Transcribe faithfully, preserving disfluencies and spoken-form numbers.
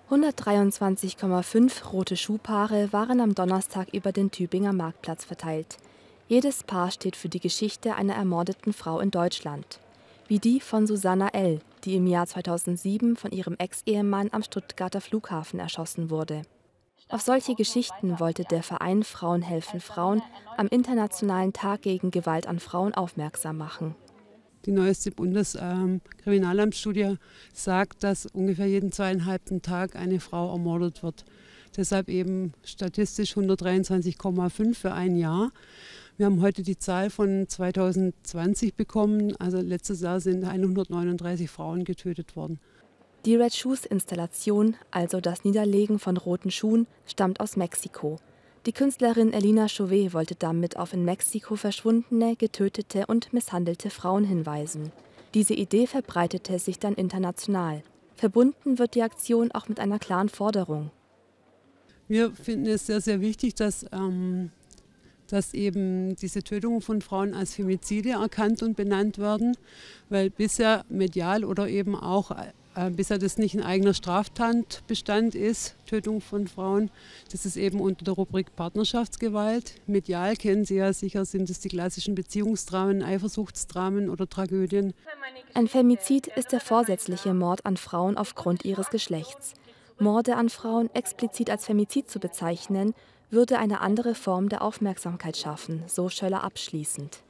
hundertdreiundzwanzig Komma fünf rote Schuhpaare waren am Donnerstag über den Tübinger Marktplatz verteilt. Jedes Paar steht für die Geschichte einer ermordeten Frau in Deutschland. Wie die von Susanna L., die im Jahr zweitausendsieben von ihrem Ex-Ehemann am Stuttgarter Flughafen erschossen wurde. Auf solche Geschichten wollte der Verein Frauen helfen Frauen am Internationalen Tag gegen Gewalt an Frauen aufmerksam machen. Die neueste Bundeskriminalamtsstudie sagt, dass ungefähr jeden zweieinhalbten Tag eine Frau ermordet wird. Deshalb eben statistisch hundertdreiundzwanzig Komma fünf für ein Jahr. Wir haben heute die Zahl von zweitausendzwanzig bekommen. Also letztes Jahr sind hundertneununddreißig Frauen getötet worden. Die Red Shoes-Installation, also das Niederlegen von roten Schuhen, stammt aus Mexiko. Die Künstlerin Elina Chauvet wollte damit auf in Mexiko verschwundene, getötete und misshandelte Frauen hinweisen. Diese Idee verbreitete sich dann international. Verbunden wird die Aktion auch mit einer klaren Forderung. Wir finden es sehr, sehr wichtig, dass, ähm, dass eben diese Tötungen von Frauen als Femizide erkannt und benannt werden, weil bisher medial oder eben auch äh, bisher das nicht ein eigener Straftatbestand ist, Tötung von Frauen. Das ist eben unter der Rubrik Partnerschaftsgewalt. Medial kennen Sie ja sicher, sind es die klassischen Beziehungsdramen, Eifersuchtsdramen oder Tragödien. Ein Femizid ist der vorsätzliche Mord an Frauen aufgrund ihres Geschlechts. Morde an Frauen explizit als Femizid zu bezeichnen, würde eine andere Form der Aufmerksamkeit schaffen, so Schöller abschließend.